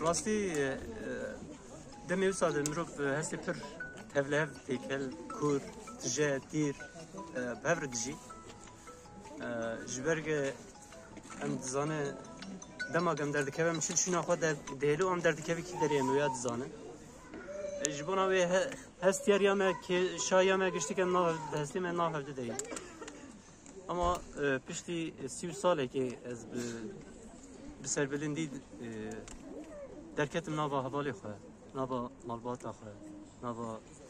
راستی دمی و ساده مروف هستی پر تفله تیکل کور تجه دیر بهفر دجی جبرگ ام دزانه دما گم درد که میشه شنا خود دهلو ام درد که کی داریم و یاد دزانه جبونا و هستیاریا ما که شایا ما گشتی که ناف هستی من ناف هفته داریم اما پشتی 30 ساله که از بسر بلندی درکتم ناوا حوالی خواه ناوا مالباتا خواه ناوا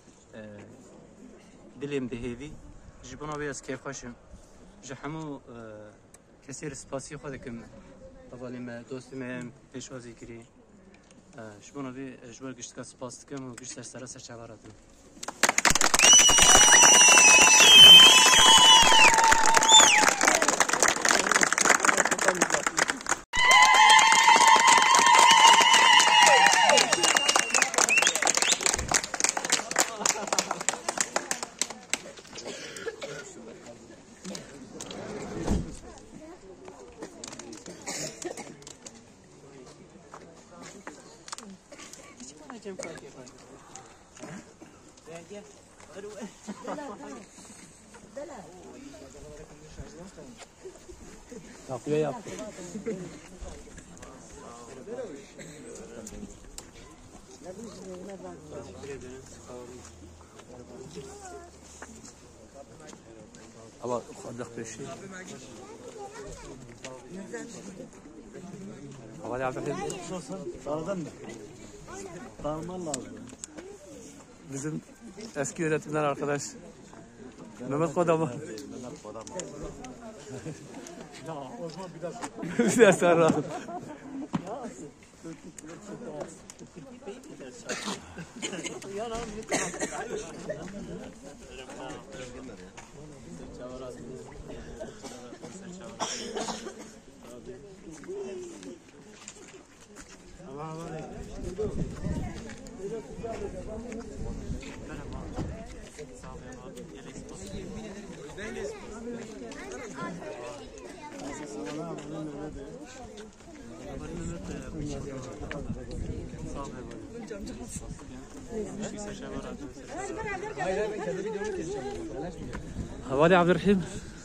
دلیم دهیوی جبونا و از کیف خوشم جهمو کسی سپاسی خود کم حوالی ما دوستی ما پیشوازی کری جبونا و جبور گشت که سپاس کم و گشت سر چواراتم Takviye yaptık. Ama kaldık bir şey. Havale Abdülhamid. Dağdan mı? Dağılman lazım. Bizim eski öğretmenler arkadaş. Mehmet Kodama. Mehmet Kodama. Ya Osman bir daha. Bir daha sonra. Havale Abdülhamid.